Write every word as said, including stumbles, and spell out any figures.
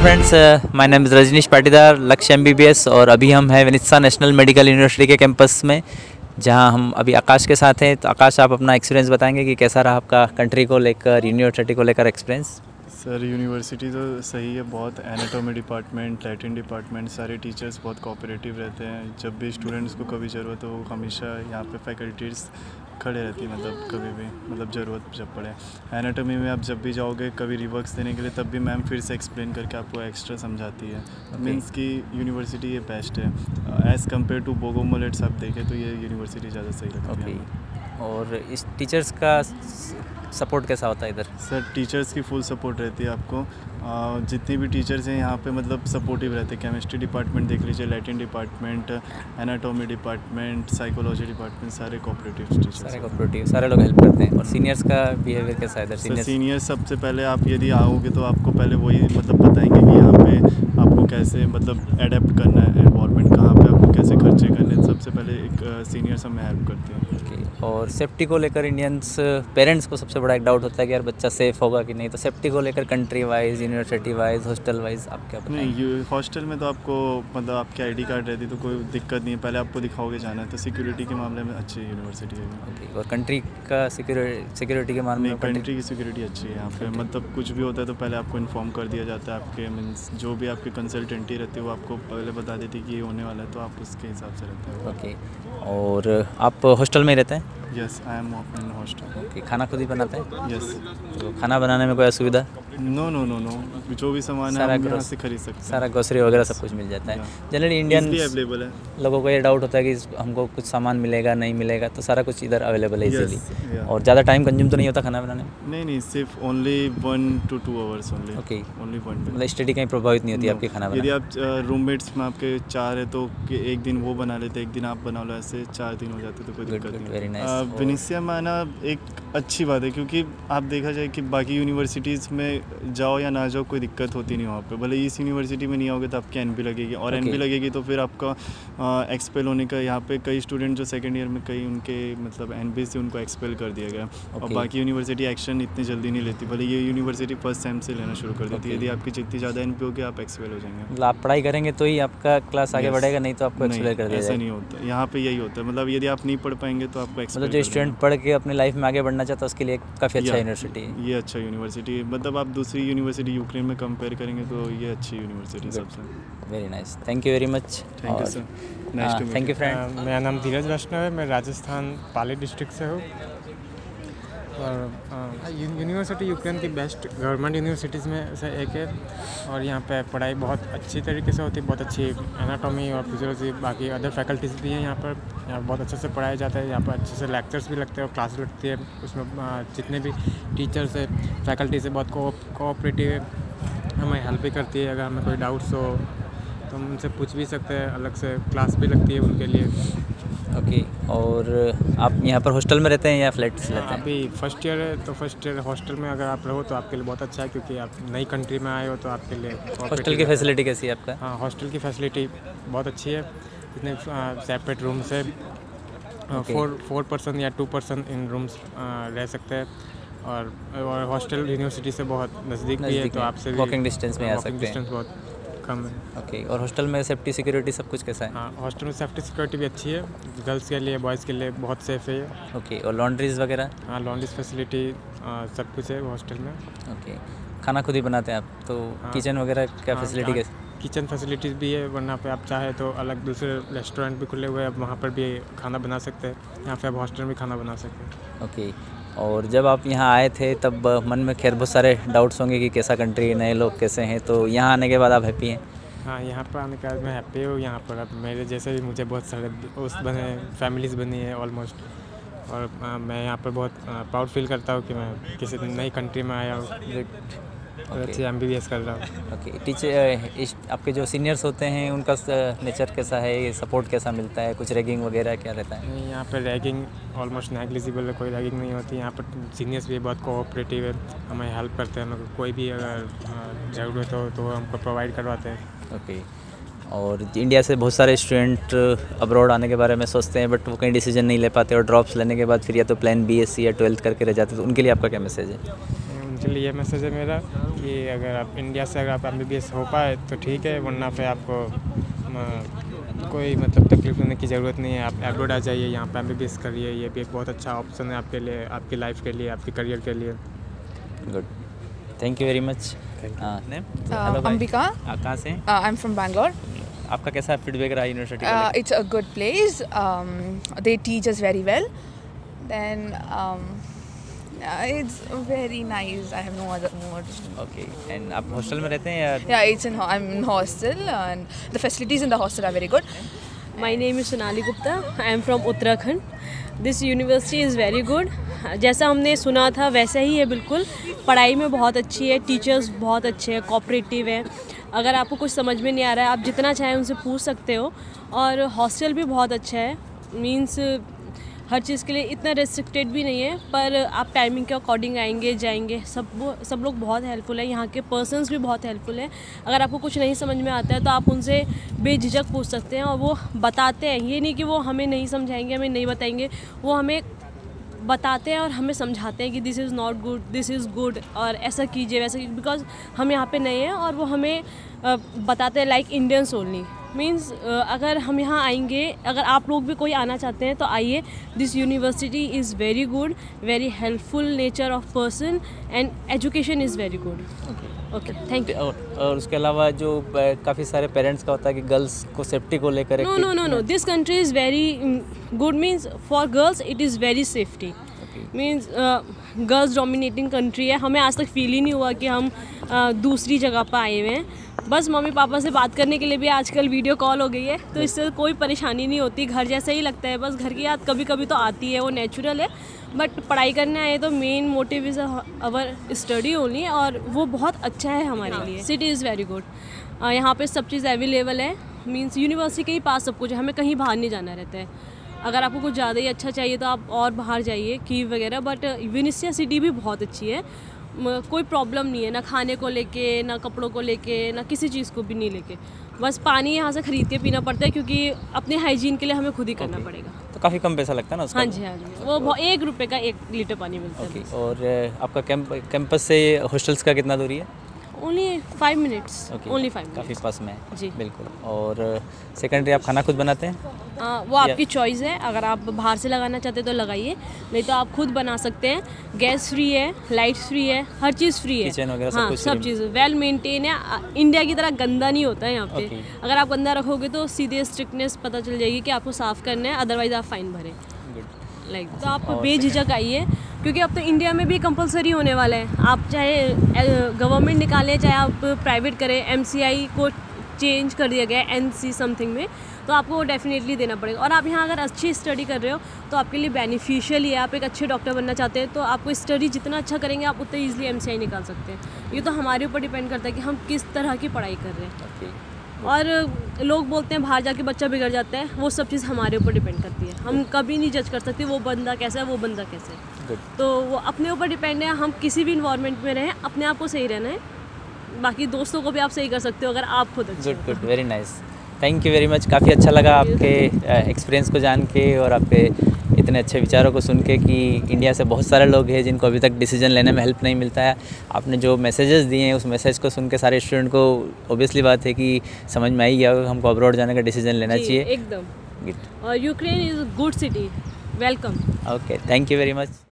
Friends, my name is Rajneesh Patidar, Lakshya M B B S. और अभी हम हैं विनित्सा नेशनल मेडिकल यूनिवर्सिटी के कैंपस में, जहां हम अभी आकाश के साथ हैं। तो आकाश, आप अपना एक्सपीरियंस बताएंगे कि कैसा रहा आपका कंट्री को लेकर, यूनिवर्सिटी को लेकर एक्सपीरियंस? सर यूनिवर्सिटी तो सही है, बहुत एनाटॉमी डिपार्टमेंट, लैटिन डिपार्टमेंट, सारे टीचर्स बहुत कोऑपरेटिव रहते हैं। जब भी स्टूडेंट्स को कभी ज़रूरत हो, हमेशा यहाँ पे फैकल्टीज़ खड़े रहती है, मतलब कभी भी मतलब ज़रूरत जब पड़े। एनाटॉमी में आप जब भी जाओगे कभी रिवर्क्स देने के लिए, तब भी मैम फिर से एक्सप्लेन करके आपको एक्स्ट्रा समझाती है। मीन्स कि यूनिवर्सिटी ये बेस्ट है एज़ कम्पेयर टू बोगोमोलेट्स। आप देखें तो ये यूनिवर्सिटी ज़्यादा सही लगती है। और इस टीचर्स का सपोर्ट कैसा होता है इधर? सर टीचर्स की फुल सपोर्ट रहती है आपको। आ, जितने भी टीचर्स हैं यहाँ पे मतलब सपोर्टिव रहते हैं। केमिस्ट्री डिपार्टमेंट देख लीजिए, Latin department, anatomy department, psychology department, सारे कोऑपरेटिव टीचर्स, सारे कोऑपरेटिव, सारे लोग हेल्प करते हैं। और सीनियर्स का बिहेवियर कैसा है इधर? सीनियर्स सीनियर सबसे पहले आप यदि आओगे तो आपको पहले वही मतलब बताएंगे कि यहाँ पे आपको कैसे मतलब एडेप्ट करना है, एनवायरनमेंट कहाँ पे आपको कैसे खर्चे करने, सबसे पहले एक सीनियर्स हमें हेल्प करते हैं। और सेफ्टी को लेकर इंडियंस पेरेंट्स को सबसे बड़ा एक डाउट होता है कि यार बच्चा सेफ़ होगा कि नहीं, तो सेफ्टी को लेकर country wise, university wise, hostel wise आप क्या बताएंगे? नहीं, हॉस्टल में तो आपको मतलब आपकी आईडी कार्ड रहती तो कोई दिक्कत नहीं है, पहले आपको दिखाओगे जाना है, तो सिक्योरिटी के मामले में अच्छी यूनिवर्सिटी है। ओके। और कंट्री का सिक्योरिटी सिक्योरिटी के मामले में? कंट्री की सिक्योरिटी अच्छी है यहाँ पे, मतलब कुछ भी होता है तो पहले आपको इन्फॉर्म कर दिया जाता है। आपके मीन्स जो भी आपकी कंसल्टेंटी रहती है वो आपको पहले बता देती है कि ये होने वाला है, तो आप उसके हिसाब से रहते हैं। ओके। और आप हॉस्टल में रहते हैं? Yes, I am in hostel. Okay. खाना खुद ही बनाते हैं? यस। तो खाना बनाने में कोई असुविधा? नो नो नो नो जो भी सामान है हम यहाँ से खरीद सकते हैं। सारा ग्रोसरी वगैरह सब कुछ मिल जाता है। जनरली इंडियन अवेलेबल है। लोगों को ये डाउट होता है कि हमको कुछ सामान मिलेगा नहीं मिलेगा, तो सारा कुछ इधर अवेलेबल है इजीली। और ज़्यादा टाइम कंज्यूम तो नहीं होता खाना बनाने में? नहीं नहीं, सिर्फ only one two two hours only. Okay. Only one. मतलब स्टडी कहीं प्रभावित नहीं होती आपकी खाना बनाने? यदि आप रूममेट्स में आपके चार है तो एक दिन वो बना लेते, एक दिन आप बना लो, ऐसे चार दिन हो जाते तो कोई दिक्कत नहीं। Very nice. विनित्सा में आना एक अच्छी बात है, क्योंकि आप देखा जाए कि बाकी यूनिवर्सिटीज़ में जाओ या ना जाओ कोई दिक्कत होती नहीं वहाँ पे। भले इस यूनिवर्सिटी में नहीं आओगे तो आपकी एनपी लगेगी, और okay. एनपी लगेगी तो फिर आपका एक्सपेल होने का। यहाँ पे कई स्टूडेंट जो सेकंड ईयर में कई उनके मतलब एनपी से उनको एक्सपेल कर दिया गया। okay. और बाकी यूनिवर्सिटी एक्शन इतनी जल्दी नहीं लेती, भले ये यूनिवर्सिटी फर्स्ट सेम से लेना शुरू कर देती है। यदि आपकी जितनी ज़्यादा एनपी होगी आप एक्सपेल हो जाएंगे। मतलब आप पढ़ाई करेंगे तो ही आपका क्लास आगे बढ़ेगा, नहीं तो आपको एक्सपेल कर दिया जाएगा। ऐसा नहीं होता, यहाँ पे यही होता है। मतलब यदि आप नहीं पढ़ पाएंगे तो आपको एक्सपेल। मतलब जो स्टूडेंट पढ़ के अपनी लाइफ में आगे बढ़ना चाहता है उसके लिए काफ़ी अच्छा यूनिवर्सिटी है ये। अच्छा यूनिवर्सिटी, मतलब आप दूसरी यूनिवर्सिटी यूक्रेन में कंपेयर करेंगे तो ये अच्छी यूनिवर्सिटी सबसे। Very nice, thank you very much. Thank you sir, nice to meet you. Thank you friend. मेरा नाम धीरज वैष्णव है, मैं राजस्थान पाली डिस्ट्रिक्ट से हूँ। और यूनिवर्सिटी यूक्रेन की बेस्ट गवर्नमेंट यूनिवर्सिटीज़ में से एक है। और यहाँ पे पढ़ाई बहुत अच्छी तरीके से होती है, बहुत अच्छी एनाटॉमी और फिजियोलॉजी, बाकी अदर फैकल्टीज़ भी हैं यहाँ पर। यहाँ बहुत अच्छे से पढ़ाया जाता है, यहाँ पर अच्छे से लेक्चर्स भी लगते हैं और क्लास लगती है। उसमें जितने भी टीचर्स है, फैकल्टी से बहुत कोऑपरेटिव है, हमें हेल्प भी करती है। अगर हमें कोई डाउट्स हो तो हम उनसे पूछ भी सकते हैं, अलग से क्लास भी लगती है उनके लिए। ओके। और आप यहाँ पर हॉस्टल में रहते हैं या फ्लैट्स रहते हैं? अभी फर्स्ट ईयर है तो फर्स्ट ईयर हॉस्टल में अगर आप रहो तो आपके लिए बहुत अच्छा है, क्योंकि आप नई कंट्री में आए हो तो आपके लिए हॉस्टल की फैसिलिटी कैसी है आपका? हाँ, हॉस्टल की फैसिलिटी बहुत अच्छी है। इतने सेपरेट रूम्स है, फोर फोर पर्सन या टू पर्सन इन रूम्स रह सकते हैं। और और हॉस्टल यूनिवर्सिटी से बहुत नज़दीक भी है, तो आपसे वॉकिंग डिस्टेंस में आ सकते हैं। डिस्टेंस बहुत कम है। ओके। और हॉस्टल में सेफ्टी सिक्योरिटी सब कुछ कैसा है? हाँ, हॉस्टल में सेफ्टी सिक्योरिटी भी अच्छी है, गर्ल्स के लिए बॉयज़ के लिए बहुत सेफ़ है। ओके। और लॉन्ड्रीज वगैरह? हाँ, लॉन्ड्रीज फैसिलिटी सब कुछ है हॉस्टल में। ओके। खाना खुद ही बनाते हैं आप तो? हाँ, किचन वगैरह क्या फैसिलिटी कैसे? किचन फैसिलिटीज़ भी है, वरना पे आप चाहे तो अलग दूसरे रेस्टोरेंट भी खुले हुए हैं, आप वहाँ पर भी खाना बना सकते हैं। यहाँ पे आप हॉस्टल में खाना बना सकते हैं। ओके। और जब आप यहाँ आए थे तब मन में खैर बहुत सारे डाउट्स होंगे कि कैसा कंट्री, नए लोग कैसे हैं, तो यहाँ आने के बाद आप हैप्पी हैं? हाँ, यहाँ पर आने के बाद मैं हैप्पी हूँ। यहाँ पर अब मेरे जैसे भी मुझे बहुत सारे दोस्त बने, फैमिलीज़ बनी है ऑलमोस्ट। और आ, मैं यहाँ पर बहुत प्राउड फील करता हूँ कि मैं किसी नई कंट्री में आया हूँ और अच्छी एम बी बी एस कर रहा हूँ। ओके। टीचर आपके जो सीनियर्स होते हैं उनका नेचर कैसा है, सपोर्ट कैसा मिलता है, कुछ रैगिंग वगैरह क्या रहता है? नहीं, यहाँ पर रैगिंग ऑलमोस्ट नेग्लिजिबल है, कोई रैगिंग नहीं होती। यहाँ पर सीनियर्स भी बहुत कोऑपरेटिव है, हमें हेल्प करते हैं। हमें कोई भी अगर ज़रूरत हो तो हमको प्रोवाइड करवाते हैं। ओके। और इंडिया से बहुत सारे स्टूडेंट अब्रॉड आने के बारे में सोचते हैं, बट वो कहीं डिसीजन नहीं ले पाते और ड्रॉप्स लेने के बाद फिर या तो प्लान बी एस सी या ट्वेल्थ करके रह जाते, तो उनके लिए आपका क्या मैसेज है? के लिए ये मैसेज है मेरा कि अगर आप इंडिया से अगर आप एम बी बी एस हो पाए तो ठीक है, वरना फिर आपको म, कोई मतलब तकलीफ लेने की ज़रूरत नहीं है। आप एब्रॉड आ जाइए, यहाँ पे एम बी बी एस करिए, ये भी एक बहुत अच्छा ऑप्शन है आपके लिए, आपकी लाइफ के लिए, आपके करियर के लिए। Good, thank you very much. Ambika, आप कहाँ से? I am from Bangalore. आपका कैसा फीडबैक रहा university? It's a good place, they teach us very well, then it's very nice, I have no other words. Okay, and आप hostel में रहते हैं या? या it's in I am in hostel and the facilities in the hostel are very good. My name is Sonali Gupta, I am from Uttarakhand. This university is very good, जैसा हमने सुना था वैसा ही है बिल्कुल। पढ़ाई में बहुत अच्छी है, टीचर्स बहुत अच्छे हैं, कोऑपरेटिव हैं। अगर आपको कुछ समझ में नहीं आ रहा है आप जितना चाहें उनसे पूछ सकते हो। और हॉस्टल भी बहुत अच्छा है, मींस हर चीज़ के लिए इतना रेस्ट्रिक्टेड भी नहीं है, पर आप टाइमिंग के अकॉर्डिंग आएंगे जाएंगे। सब वो सब लोग बहुत हेल्पफुल है, यहाँ के पर्सन्स भी बहुत हेल्पफुल है। अगर आपको कुछ नहीं समझ में आता है तो आप उनसे बेझिझक पूछ सकते हैं और वो बताते हैं। ये नहीं कि वो हमें नहीं समझाएंगे, हमें नहीं बताएंगे, वो हमें बताते हैं और हमें समझाते हैं कि this is not good, this is good, और ऐसा कीजिए वैसा कीजिए, बिकॉज हम यहाँ पे नए हैं और वो हमें बताते हैं लाइक इंडियंस ओनली। मीन्स अगर हम यहाँ आएंगे, अगर आप लोग भी कोई आना चाहते हैं तो आइए। This university is very good, very helpful nature of person and education is very good. Okay, thank you. और उसके अलावा जो काफ़ी सारे पेरेंट्स का होता है कि गर्ल्स को सेफ्टी को लेकर, no no no no this country is very good, means for girls it is very safety. Means girls dominating country है, हमें आज तक फील ही नहीं हुआ कि हम uh, दूसरी जगह पर आए हुए हैं। बस मम्मी पापा से बात करने के लिए भी आजकल वीडियो कॉल हो गई है, तो इससे कोई परेशानी नहीं होती, घर जैसा ही लगता है। बस घर की याद कभी कभी तो आती है, वो नेचुरल है, बट पढ़ाई करने आए तो main motive is our study only, और वो बहुत अच्छा है हमारे लिए। सिटी इज़ वेरी गुड, यहाँ पे सब चीज़ अवेलेबल है, मीन्स यूनिवर्सिटी के ही पास सब कुछ है, हमें कहीं बाहर नहीं जाना रहता है। अगर आपको कुछ ज़्यादा ही अच्छा चाहिए तो आप और बाहर जाइए कीव वगैरह, बट विनित्सा सिटी भी बहुत अच्छी है, कोई प्रॉब्लम नहीं है, ना खाने को लेके, ना कपड़ों को लेके, ना किसी चीज़ को भी नहीं लेके। बस पानी यहाँ से ख़रीद के पीना पड़ता है क्योंकि अपने हाइजीन के लिए हमें खुद ही करना okay. पड़ेगा। तो काफ़ी कम पैसा लगता है ना उसका? हाँ जी हाँ जी, वो एक रुपये का एक लीटर पानी मिलता है। okay. और आपका कैंप कैंपस से हॉस्टल्स का कितना दूरी है? Only five minutes only five काफ़ी पास में है जी, बिल्कुल। और सेकेंडरी आप खाना खुद बनाते हैं? आ, वो आपकी चॉइस है, अगर आप बाहर से लगाना चाहते हैं तो लगाइए, नहीं तो आप खुद बना सकते हैं। गैस फ्री है, लाइट फ्री है, हर चीज़ फ्री है, किचन वगैरह हाँ सब कुछ सब चीज़ वेल मेंटेन है। इंडिया की तरह गंदा नहीं होता है यहाँ पे। okay. अगर आप गंदा रखोगे तो सीधे स्ट्रिक्टनेस पता चल जाएगी कि आपको साफ़ करना है, अदरवाइज़ आप फाइन भरें लाइक like, तो आप बेझिझक आइए, क्योंकि अब तो इंडिया में भी कंपलसरी होने वाला है। आप चाहे गवर्नमेंट निकालें चाहे आप प्राइवेट करें, एम सी आई को चेंज कर दिया गया है एन सी समथिंग में, तो आपको वो डेफिनेटली देना पड़ेगा। और आप यहाँ अगर अच्छी स्टडी कर रहे हो तो आपके लिए बेनिफिशियल ही है। आप एक अच्छे डॉक्टर बनना चाहते हैं तो आपको स्टडी जितना अच्छा करेंगे आप उतना ईजिली एम सी आई निकाल सकते हैं। ये तो हमारे ऊपर डिपेंड करता है कि हम किस तरह की पढ़ाई कर रहे हैं। okay. और लोग बोलते हैं बाहर जाके बच्चा बिगड़ जाता है, वो सब चीज़ हमारे ऊपर डिपेंड करती है। हम कभी नहीं जज कर सकते वो बंदा कैसा है, वो बंदा कैसा है, तो वो अपने ऊपर डिपेंड है। हम किसी भी इन्वायरमेंट में रहें, अपने आप को सही रहना है, बाकी दोस्तों को भी आप सही कर सकते हो अगर आप खुद अच्छे। Good good, very nice, thank you very much. काफ़ी अच्छा लगा आपके एक्सपीरियंस को जान के और आपके इतने अच्छे विचारों को सुन के कि इंडिया से बहुत सारे लोग हैं जिनको अभी तक डिसीजन लेने में हेल्प नहीं मिलता है। आपने जो मैसेजेस दिए हैं उस मैसेज को सुन के सारे स्टूडेंट को ऑब्वियसली बात है कि समझ में आई गया हमको अब्रॉड जाने का डिसीजन लेना चाहिए एकदम। और Ukraine is good city, welcome. Okay, thank you very much.